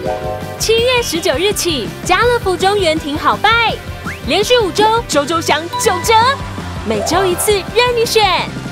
7月19日起，家乐福中原挺好拜，连续5周，周周享9折，每周1次任你选。